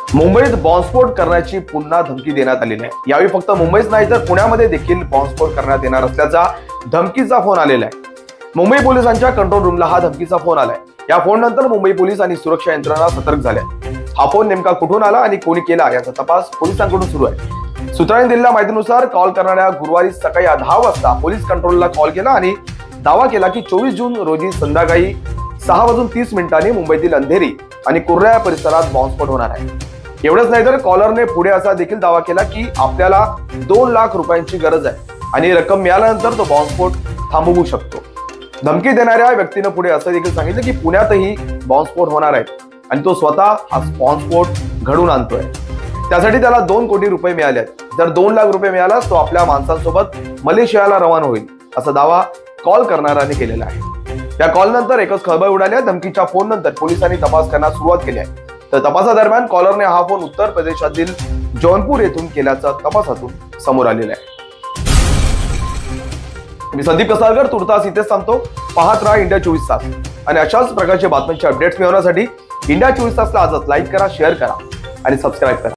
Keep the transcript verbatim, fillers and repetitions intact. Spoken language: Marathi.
मुंबईत बॉम्बस्फोट करण्याची पुन्हा धमकी देण्यात आलेली आहे। यावेळी फक्त मुंबईच नाही तर पुण्यामध्ये देखील बॉम्बस्फोट करण्यात येणार असल्याचा धमकीचा फोन आलेला आहे। मुंबई पोलिसांच्या कंट्रोल रूमला हा धमकीचा फोन आलाय। या फोन नंतर मुंबई पोलीस आणि सुरक्षा यंत्रणा सतर्क झाल्या। हा फोन नेमका कुठून आला आणि कोणी केला याचा तपास पोलिसांकडून सुरू आहे। सूत्रांनी दिलेल्या माहितीनुसार कॉल करणाऱ्या गुरुवारी सकाळी दहा वाजता पोलीस कंट्रोलला कॉल केला आणि दावा केला की चोवीस जून रोजी संध्याकाळी सहा वाजून तीस मिनिटांनी मुंबईतील अंधेरी आणि कुर्ला परिसरात बॉम्बस्फोट होणार आहे। एवढंच नाही तर कॉलरने पुढे असा देखील दावा केला की आपल्याला दोन लाख रुपयांची गरज आहे आणि रक्कम मिळाल्यानंतर तो बॉम्बस्फोट थांबवू शकतो। धमकी देणाऱ्या व्यक्तीने पुढे असं देखील सांगितलं की पुण्यातही बॉम्बस्फोट होणार आहे आणि तो स्वतः हा बॉम्बस्फोट घडवून आणतोय। त्यासाठी त्याला दोन कोटी रुपये मिळाले आहेत। जर दोन लाख रुपये मिळालाच तो आपल्या माणसांसोबत मलेशियाला रवाना होईल असा दावा कॉल करणाऱ्याने केलेला आहे। या कॉल नंतर एकच खळबळ उडाली आहे। धमकीच्या फोन नंतर पोलिसांनी तपास करण्यास सुरुवात केली आहे। तर तपासादरम्यान कॉलरने हा फोन उत्तर प्रदेशातील जौनपूर येथून केल्याचं तपासातून समोर आलेलं आहे। मी संदीप कसालकर तुर्तास इथेच थांबतो। पाहत राहा इंडिया चोवीस तास आणि अशाच प्रकारचे बातम्यांचे अपडेट्स मिळवण्यासाठी इंडिया चोवीस तासला आजच लाईक करा, शेअर करा आणि सबस्क्राईब करा।